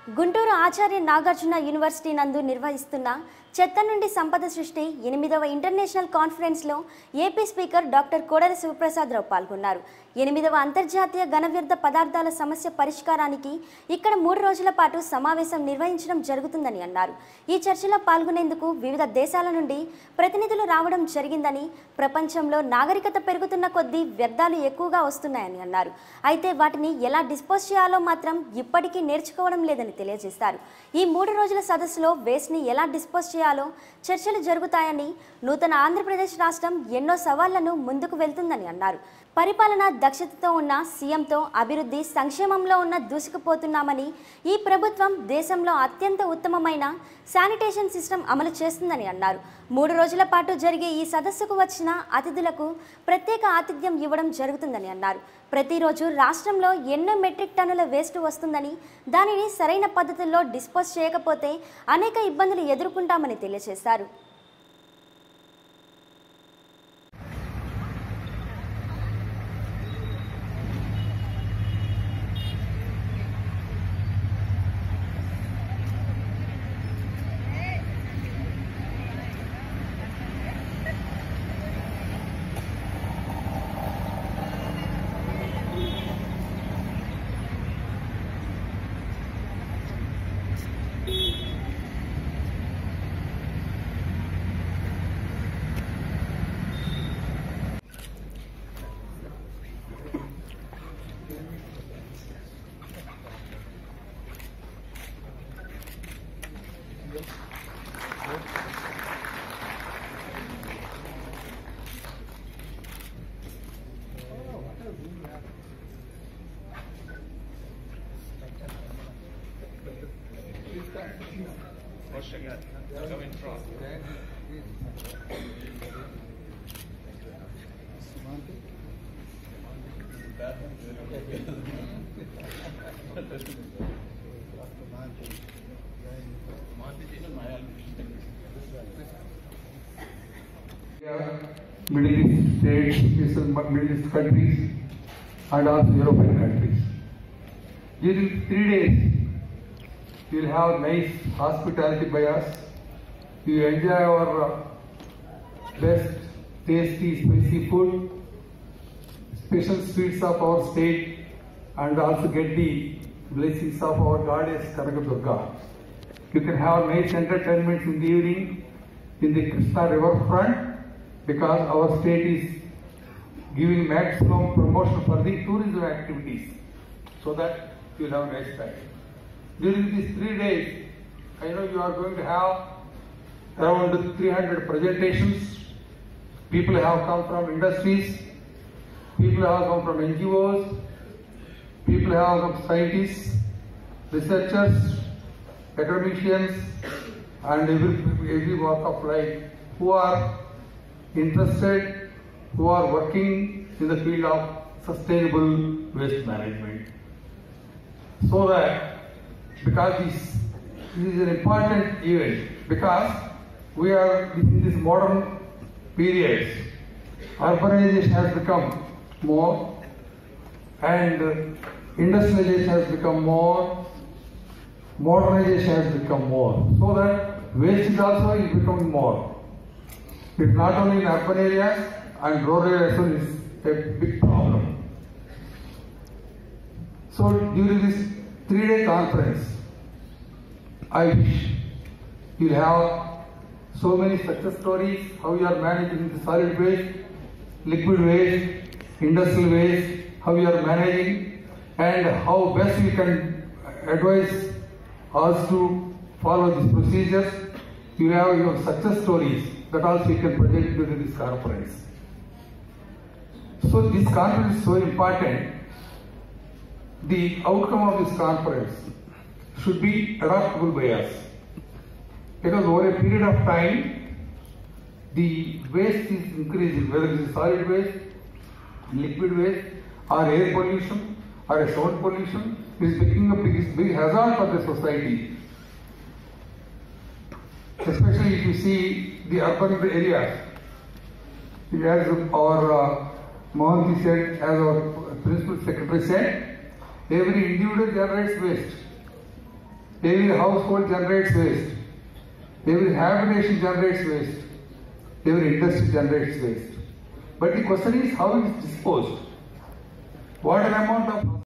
Guntur Acharya Nagarjuna university నందు నిర్వహిస్తున్న చెత్త నుండి సంపద సృష్టి 8వ ఇంటర్నేషనల్ కాన్ఫరెన్స్లో AP speaker doctor Kodela Siva Prasada Rao పాల్గొన్నారు. 8వ అంతర్జాతీయ ఘన వ్యర్థ పదార్థాల సమస్య పరిష్కారానికి ఇక్కడ 3 రోజుల పాటు సమావేశం నిర్వహించడం జరుగుతుందని అన్నారు. ఈ చర్చలో పాల్గొనేందుకు వివిధ దేశాల నుండి ప్రతినిధులు రావడం జరిగిందని, ప్రపంచంలో నాగరికత పెరుగుతున్న కొద్దీ వ్యర్థాలు ఎక్కువగా వస్తున్నాయని అన్నారు. అయితే వాటిని ఎలా డిస్పోజ్ చేయాలో మాత్రం ఇప్పటికీ నేర్చుకోవడం లేదని తెలియజేశారు. ఈ 3 రోజుల సదస్సులో వేస్ట్ని ఎలా డిస్పోజ్ చేయాలో చర్చలు జరుగుతాయని, నూతన ఆంధ్రప్రదేశ్ రాష్ట్రం ఎన్నో సవాళ్లను ముందుకు వెళ్తుందని అన్నారు. పరిపాలనా దక్షతతో ఉన్న సీఎంతో అభివృద్ధి సంక్షేమంలో ఉన్న దూసుకుపోతున్నామని, ఈ ప్రభుత్వం దేశంలో అత్యంత ఉత్తమమైన శానిటేషన్ సిస్టమ్ అమలు చేస్తుందని అన్నారు. 3 రోజుల పాటు జరిగే ఈ సదస్సుకు వచ్చిన అతిథులకు ప్రత్యేక ఆతిథ్యం ఇవ్వడం జరుగుతుందని అన్నారు. ప్రతిరోజు రాష్ట్రంలో ఎన్నో మెట్రిక్ టన్నుల వేస్ట్ వస్తుందని, దానిని సరైన పద్ధతుల్లో డిస్పోజ్ చేయకపోతే అనేక ఇబ్బందులు ఎదుర్కొంటామని తెలియజేశారు. Middle East states, Middle East countries, and also European countries. During 3 days, you will have nice hospitality by us. You enjoy our best, tasty, spicy food, special sweets of our state, and also get the blessings of our goddess Kanaka. You can have nice entertainments in the evening in the Krishna river front, because our state is giving maximum promotion for the tourism activities, so that you will have a nice time. During these 3 days, I know you are going to have around 300 presentations. People have come from industries, people have come from NGOs, people have come scientists, researchers, academicians, and every walk of life who are interested, who are working in the field of sustainable waste management. So that, because this is an important event, because we are in this modern period, urbanization has become more and industrialization has become more, modernization has become more, so that waste is also becoming more. It's not only in urban areas, and rural areas is a big problem. So during this 3-day conference, I wish you have so many success stories, how you are managing the solid waste, liquid waste, industrial waste, how you are managing, and how best we can advise us to follow these procedures. You have your success stories that also you can project during this conference. So this conference is so important. The outcome of this conference should be adaptable by us, because over a period of time, the waste is increasing, whether it is solid waste, liquid waste, or air pollution, or a sound pollution, is becoming a big hazard for the society. Especially if you see the urban areas, as our Mohanty said, as our Principal Secretary said, every individual generates waste. Every household generates waste. Every habitation generates waste. Every industry generates waste. But the question is how it is disposed. What an amount of